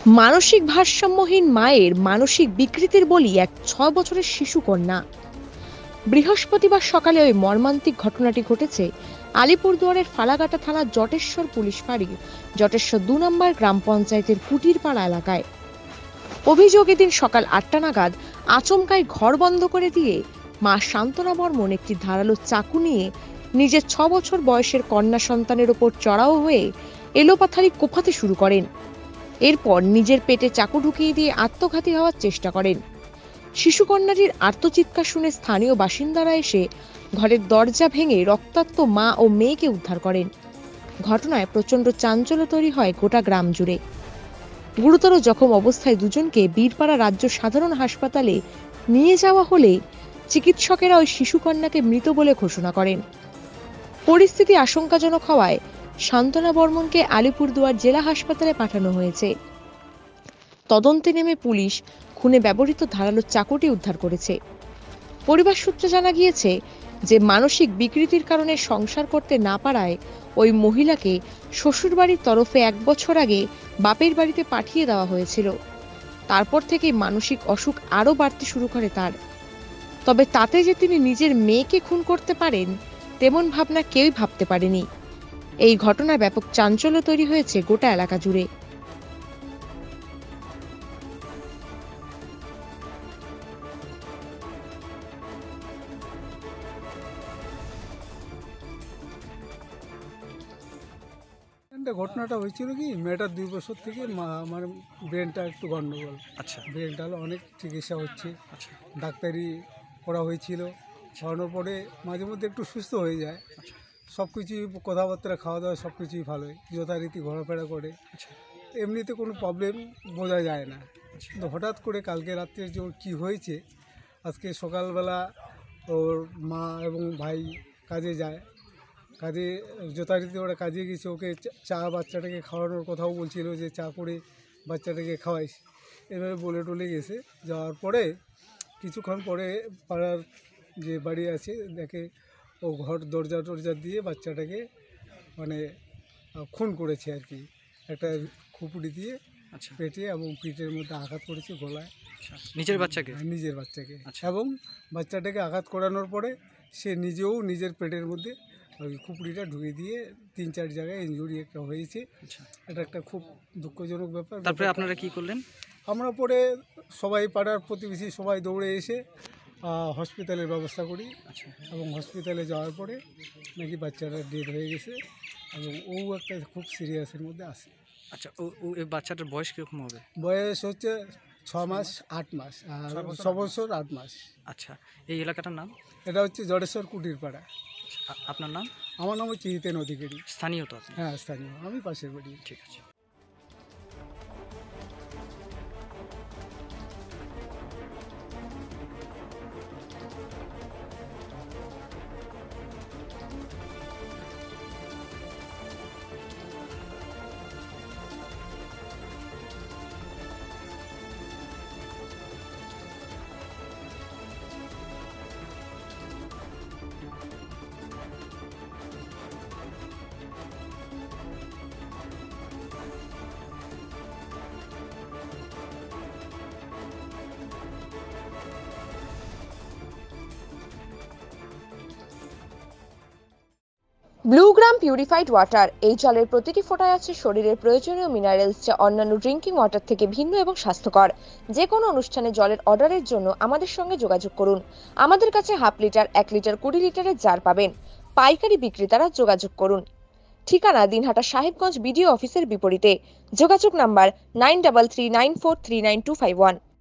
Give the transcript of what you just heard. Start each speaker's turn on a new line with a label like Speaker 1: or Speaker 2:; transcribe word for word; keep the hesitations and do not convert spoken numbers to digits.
Speaker 1: মানসিক ভারসাম্যহীন মায়ের মানসিক বিকৃতির বলি এক ছয় বছরের শিশু কন্যা। বৃহস্পতিবার সকালে ওই মর্মান্তিক ঘটনাটি ঘটেছে আলিপুরদুয়ারের ফালাকাটা থানার জটেশ্বর পুলিশ ফাঁড়ির জটেশ্বর দু নম্বর গ্রাম পঞ্চায়েতের কুটিরপাড়া এলাকায়। অভিযোগ, এদিন সকাল আটটা নাগাদ আচমকায় ঘর বন্ধ করে দিয়ে মা শান্তনা বর্মন একটি ধারালো চাকু নিয়ে নিজের ছ বছর বয়সের কন্যা সন্তানের ওপর চড়াও হয়ে এলোপাথারি কোপাতে শুরু করেন। এরপর নিজের পেটে চাকু ঢুকিয়ে দিয়ে আত্মঘাতী হওয়ার চেষ্টা করেন। শিশুকন্যাটির আর্তচিৎকার শুনে স্থানীয় বাসিন্দারা এসে ঘরের দরজা ভেঙে রক্তাক্ত মা ও মেয়েকে উদ্ধার করেন। ঘটনায় প্রচণ্ড চাঞ্চল্য তৈরি হয় গোটা গ্রাম জুড়ে। গুরুতর জখম অবস্থায় দুজনকে বীরপাড়া রাজ্য সাধারণ হাসপাতালে নিয়ে যাওয়া হলে চিকিৎসকেরা ওই শিশুকন্যাকে মৃত বলে ঘোষণা করেন। পরিস্থিতি আশঙ্কাজনক হওয়ায় শান্তনা বর্মনকে আলিপুরদুয়ার জেলা হাসপাতালে পাঠানো হয়েছে। তদন্তে নেমে পুলিশ খুনে ব্যবহৃত ধারালো চাকুটি উদ্ধার করেছে। পরিবার সূত্রে জানা গিয়েছে যে মানসিক বিকৃতির কারণে সংসার করতে না পারায় ওই মহিলাকে শ্বশুরবাড়ির তরফে এক বছর আগে বাপের বাড়িতে পাঠিয়ে দেওয়া হয়েছিল। তারপর থেকেই মানসিক অসুখ আরও বাড়তে শুরু করে তার। তবে তাতে যে তিনি নিজের মেয়েকে খুন করতে পারেন তেমন ভাবনা কেউই ভাবতে পারেনি। এই ঘটনায় ব্যাপক চাঞ্চল্য তৈরি হয়েছে গোটা এলাকা জুড়ে।
Speaker 2: ঘটনাটা হয়েছিল কি, মেয়েটার দুই বছর থেকে আমার ব্রেনটা একটু গন্ডগোল।
Speaker 3: আচ্ছা,
Speaker 2: ব্রেনটা হলো অনেক চিকিৎসা হচ্ছে,
Speaker 3: আচ্ছা,
Speaker 2: ডাক্তারি করা হয়েছিল। করানোর পরে মাঝে মধ্যে একটু সুস্থ হয়ে যায়।
Speaker 3: আচ্ছা,
Speaker 2: সব কিছুই কথাবার্তা, খাওয়া দাওয়া সব কিছুই ভালোই, যথারীতি ঘোরাফেরা করে।
Speaker 3: আচ্ছা,
Speaker 2: এমনিতে কোনো প্রবলেম বোঝা যায় না।
Speaker 3: আচ্ছা।
Speaker 2: কিন্তু হঠাৎ করে কালকে রাত্রে যে ওর কী হয়েছে, আজকে সকালবেলা ওর মা এবং ভাই কাজে যায়, কাজে যথারীতি ওরা কাজে গেছে। ওকে চা বাচ্চাটাকে খাওয়ানোর কথাও বলছিল যে চা করে বাচ্চাটাকে খাওয়াইস, এভাবে বলে টলে গেছে। যাওয়ার পরে কিছুক্ষণ পরে পাড়ার যে বাড়ি আছে দেখে ও ঘর দরজা টরজা দিয়ে বাচ্চাটাকে মানে খুন করেছে আর কি। একটা খুপড়ি দিয়ে
Speaker 3: আচ্ছা,
Speaker 2: পেটে এবং পিঠের মধ্যে আঘাত করেছে, গলায়।
Speaker 3: আচ্ছা, নিজের বাচ্চাকে?
Speaker 2: নিজের বাচ্চাকে।
Speaker 3: আচ্ছা।
Speaker 2: এবং বাচ্চাটাকে আঘাত করানোর পরে সে নিজেও নিজের পেটের মধ্যে ওই খুপড়িটা ঢুকে দিয়ে তিন চার জায়গায় ইনজুরি একটা হয়েছে।
Speaker 3: আচ্ছা,
Speaker 2: এটা একটা খুব দুঃখজনক ব্যাপার।
Speaker 3: তারপরে আপনারা কি করলেন?
Speaker 2: আমরা পরে সবাই পাড়ার প্রতিবেশী সবাই দৌড়ে এসে হসপিটালের ব্যবস্থা করি।
Speaker 3: আচ্ছা,
Speaker 2: এবং হসপিটালে যাওয়ার পরে নাকি বাচ্চাটা ডেড হয়ে গেছে এবং ও একটা খুব সিরিয়াসের মধ্যে আছে।
Speaker 3: আচ্ছা, ও ও এই বাচ্চাটার বয়স কীরকম হবে?
Speaker 2: বয়স হচ্ছে ছ মাস আট মাস আর ছ বছর আট মাস।
Speaker 3: আচ্ছা, এই এলাকাটার নাম?
Speaker 2: এটা হচ্ছে জটেশ্বর কুটিরপাড়া।
Speaker 3: আ- আপনার নাম?
Speaker 2: আমার নাম হচ্ছে হিতেন অধিকারী।
Speaker 3: স্থানীয় তো আপনি?
Speaker 2: হ্যাঁ, স্থানীয়, আমি পাশের বাড়ি।
Speaker 3: ঠিক আছে।
Speaker 1: ব্লুগ্রাম পিউরিফাইড ওয়াটার, এই জলের প্রতিটি ফোঁটায় আছে শরীরের প্রয়োজনীয় মিনারেলস, যা অন্যান্য ড্রিঙ্কিং ওয়াটার থেকে ভিন্ন এবং স্বাস্থ্যকর। যে কোনো অনুষ্ঠানে জলের অর্ডারের জন্য আমাদের সঙ্গে যোগাযোগ করুন। আমাদের কাছে হাফ লিটার, এক লিটার, কুড়ি লিটারের জার পাবেন। পাইকারি বিক্রেতারা যোগাযোগ করুন। ঠিকানা দিনহাটা সাহেবগঞ্জ বিডিও অফিসের বিপরীতে। যোগাযোগ number nine double three nine four three nine two five one.